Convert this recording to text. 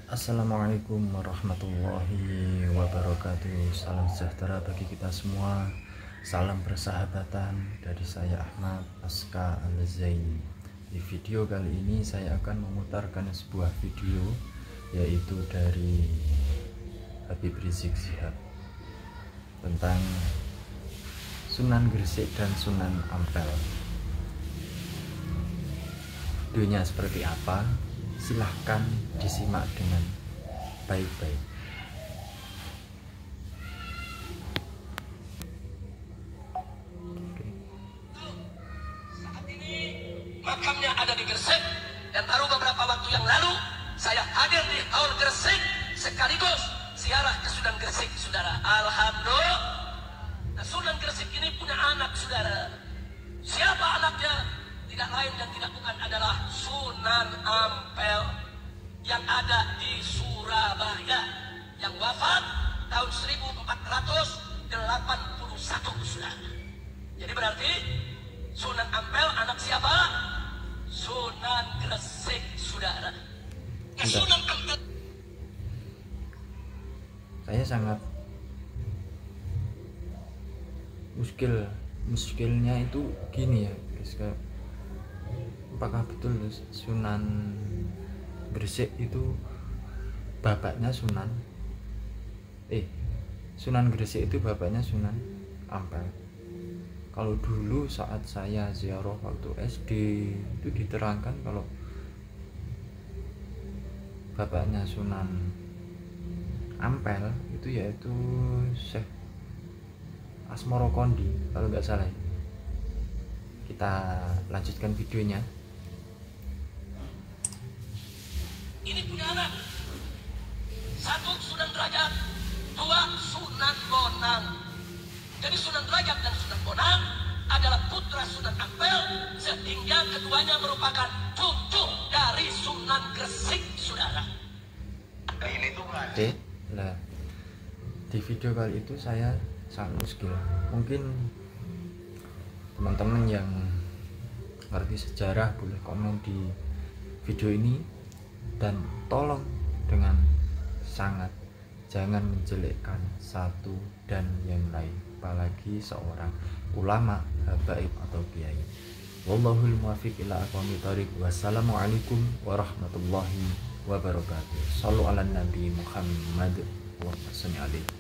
Assalamualaikum warahmatullahi wabarakatuh. Salam sejahtera bagi kita semua. Salam persahabatan dari saya Ahmad Aska Al-Zaini. Di video kali ini saya akan memutarkan sebuah video, yaitu dari Habib Rizik Syihab, tentang Sunan Gresik dan Sunan Ampel. Videonya seperti apa? Silahkan disimak dengan baik-baik. Saat ini makamnya ada di Gresik, dan baru beberapa waktu yang lalu saya hadir di Haul Gresik sekaligus ziarah ke Sunan Gresik, saudara. Alhamdulillah. Nah, Sunan Gresik ini punya anak, saudara. Siapa anaknya? Tidak lain dan tidak bukan adalah Sunan Ampel yang ada di Surabaya, yang wafat tahun 1481, saudara. Jadi berarti Sunan Ampel anak siapa? Sunan Gresik, saudara. Sunan Ampel. Saya sangat muskilnya itu gini ya guys, apakah betul Sunan Gresik itu bapaknya Sunan Gresik itu bapaknya Sunan Ampel? Kalau dulu saat saya ziarah waktu SD itu diterangkan kalau bapaknya Sunan Ampel itu yaitu Syekh Asmoro Kondi, kalau nggak salah. Kita lanjutkan videonya. Ini punya anak. Satu Sunan Derajat, dua Sunan Bonang. Jadi Sunan Derajat dan Sunan Bonang adalah putra Sunan Ampel, sehingga keduanya merupakan cucu dari Sunan Gresik, saudara. Ini tuh Oke, nah di video kali itu saya sangat muskil. Mungkin teman-teman yang ngerti sejarah boleh komen di video ini, dan tolong dengan sangat jangan menjelekkan satu dan yang lain, apalagi seorang ulama, habaib atau kiai. Wallahul muwaffiq ila aqwamit thoriq. Wassalamualaikum warahmatullahi wabarakatuh. Shallu ala nabi Muhammad wa sallam.